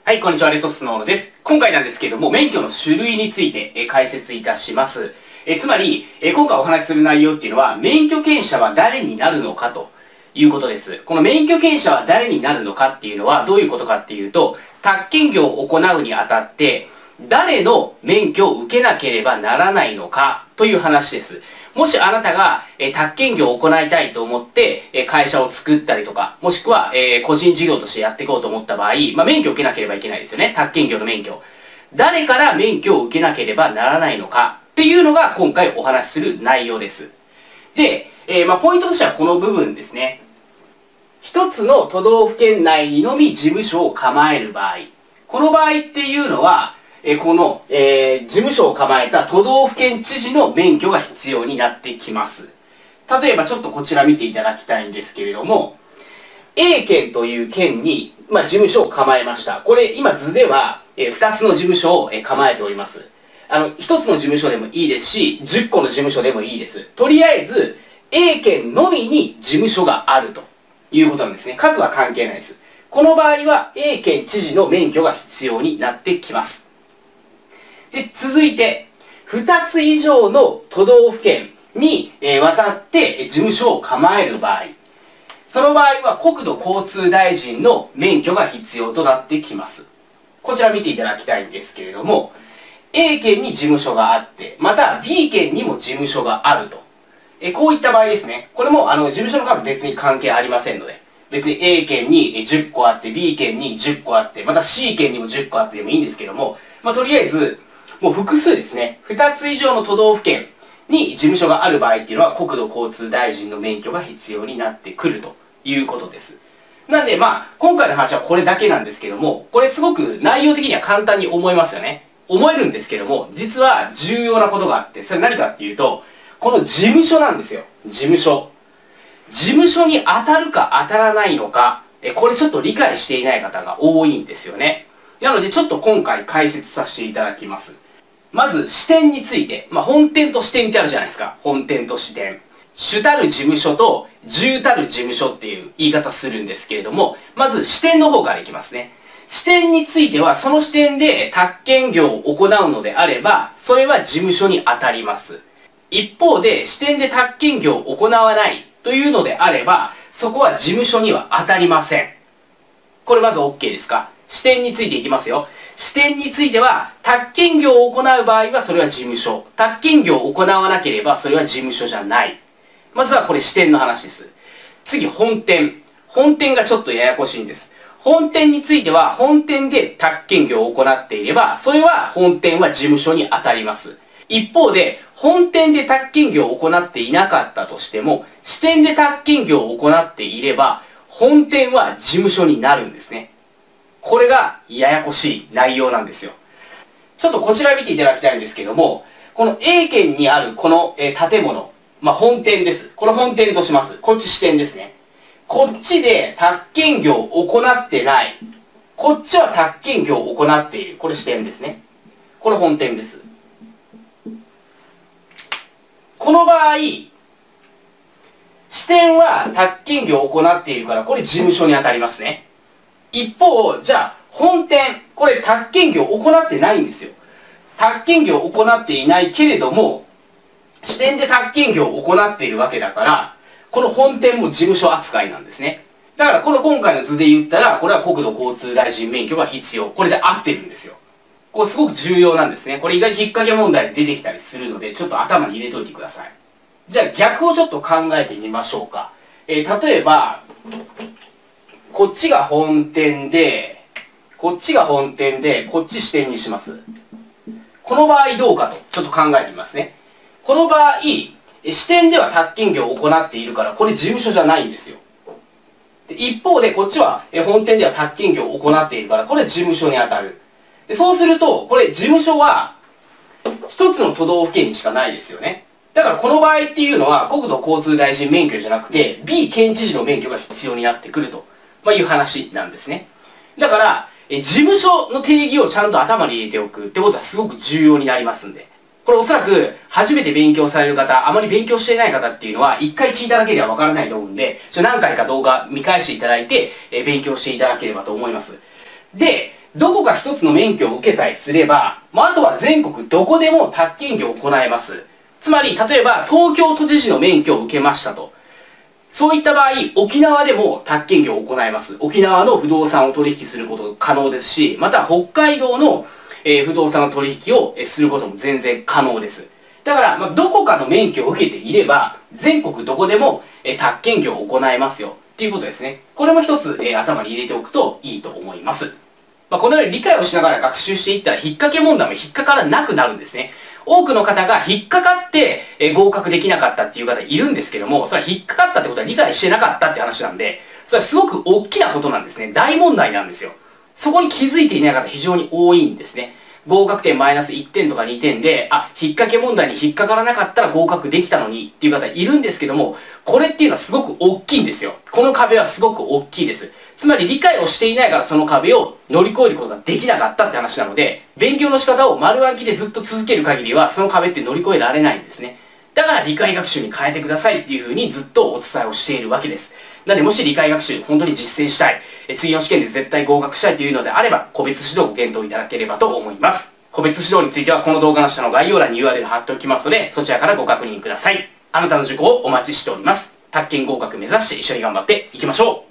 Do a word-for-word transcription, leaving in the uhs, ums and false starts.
はい、こんにちは、レッドスノーノです。今回なんですけれども、免許の種類についてえ解説いたします。えつまりえ、今回お話しする内容っていうのは、免許検査は誰になるのかということです。この免許検査は誰になるのかっていうのは、どういうことかっていうと、宅建業を行うにあたって、誰の免許を受けなければならないのかという話です。もしあなたが、え宅建業を行いたいと思って、え会社を作ったりとか、もしくは、え個人事業としてやっていこうと思った場合、まあ、免許を受けなければいけないですよね。宅建業の免許。誰から免許を受けなければならないのかっていうのが今回お話しする内容です。で、えー、まあ、ポイントとしてはこの部分ですね。一つの都道府県内にのみ事務所を構える場合。この場合っていうのは、えこの、えー、事務所を構えた都道府県知事の免許が必要になってきます。例えばちょっとこちら見ていただきたいんですけれども、A 県という県に、まあ、事務所を構えました。これ今図では、えー、ふたつの事務所を、えー、構えております。あの、ひとつの事務所でもいいですし、じゅっこの事務所でもいいです。とりあえず、A 県のみに事務所があるということなんですね。数は関係ないです。この場合は A 県知事の免許が必要になってきます。で、続いて、ふたつ以上の都道府県に、えー、渡って事務所を構える場合、その場合は国土交通大臣の免許が必要となってきます。こちら見ていただきたいんですけれども、A 県に事務所があって、また B 県にも事務所があると。えこういった場合ですね。これもあの事務所の数別に関係ありませんので、別に A 県にじゅっこあって、B 県にじゅっこあって、また C 県にもじゅっこあってでもいいんですけども、まあ、とりあえず、もう複数ですね。ふたつ以上の都道府県に事務所がある場合っていうのは国土交通大臣の免許が必要になってくるということです。なんでまあ、今回の話はこれだけなんですけども、これすごく内容的には簡単に思えますよね。思えるんですけども、実は重要なことがあって、それ何かっていうと、この事務所なんですよ。事務所。事務所に当たるか当たらないのか、これちょっと理解していない方が多いんですよね。なのでちょっと今回解説させていただきます。まず支店について、まあ、本店と支店ってあるじゃないですか。本店と支店。主たる事務所と従たる事務所っていう言い方するんですけれども、まず支店の方からいきますね。支店については、その支店で宅建業を行うのであれば、それは事務所に当たります。一方で、支店で宅建業を行わないというのであれば、そこは事務所には当たりません。これまず OK ですか？支店についていきますよ。支店については、宅建業を行う場合はそれは事務所。宅建業を行わなければそれは事務所じゃない。まずはこれ支店の話です。次、本店。本店がちょっとややこしいんです。本店については、本店で宅建業を行っていれば、それは本店は事務所に当たります。一方で、本店で宅建業を行っていなかったとしても、支店で宅建業を行っていれば、本店は事務所になるんですね。これがややこしい内容なんですよ。ちょっとこちら見ていただきたいんですけども、この A 県にあるこの、えー、建物、まあ、本店です。この本店とします。こっち支店ですね。こっちで宅建業を行ってない。こっちは宅建業を行っている。これ支店ですね。これ本店です。この場合、支店は宅建業を行っているから、これ事務所に当たりますね。一方、じゃあ、本店、これ宅建業を行ってないんですよ。宅建業を行っていないけれども、支店で宅建業を行っているわけだから、この本店も事務所扱いなんですね。だから、この今回の図で言ったら、これは国土交通大臣免許が必要。これで合ってるんですよ。これすごく重要なんですね。これ意外に引っ掛け問題で出てきたりするので、ちょっと頭に入れといてください。じゃあ、逆をちょっと考えてみましょうか。えー、例えば、こっちが本店で、こっちが本店で、こっち支店にします。この場合どうかと、ちょっと考えてみますね。この場合、支店では宅建業を行っているから、これ事務所じゃないんですよ。で一方で、こっちは本店では宅建業を行っているから、これ事務所に当たる。でそうすると、これ事務所は、一つの都道府県にしかないですよね。だからこの場合っていうのは、国土交通大臣免許じゃなくて、B 県知事の免許が必要になってくると。まあ、いう話なんですね。だから、え事務所の定義をちゃんと頭に入れておくってことはすごく重要になりますんで。これおそらく初めて勉強される方、あまり勉強していない方っていうのは、一回聞いただけではわからないと思うんで、ちょ何回か動画見返していただいて、え勉強していただければと思います。で、 どこか一つの免許を受けさえすれば、まあ、あとは全国どこでも宅建業を行えます。つまり、例えば東京都知事の免許を受けましたと。そういった場合、沖縄でも宅建業を行えます。沖縄の不動産を取引することが可能ですし、また北海道の、えー、不動産の取引をすることも全然可能です。だから、まあ、どこかの免許を受けていれば、全国どこでも、えー、宅建業を行えますよ。っていうことですね。これも一つ、えー、頭に入れておくといいと思います。まあ、このように理解をしながら学習していったら、引っ掛け問題も引っかからなくなるんですね。多くの方が引っかかって、えー、合格できなかったっていう方いるんですけども、それは引っかかったってことは理解してなかったって話なんで、それはすごく大きなことなんですね。大問題なんですよ。そこに気づいていない方非常に多いんですね。合格点マイナスいってんとかにてんで、あ、引っ掛け問題に引っかからなかったら合格できたのにっていう方いるんですけども、これっていうのはすごく大きいんですよ。この壁はすごく大きいです。つまり理解をしていないからその壁を乗り越えることができなかったって話なので、勉強の仕方を丸暗記でずっと続ける限りはその壁って乗り越えられないんですね。だから理解学習に変えてくださいっていうふうにずっとお伝えをしているわけです。なのでもし理解学習本当に実践したい、え次の試験で絶対合格したいというのであれば、個別指導をご検討いただければと思います。個別指導についてはこの動画の下の概要欄に ユーアールエル 貼っておきますので、そちらからご確認ください。あなたの受講をお待ちしております。宅建合格目指して一緒に頑張っていきましょう。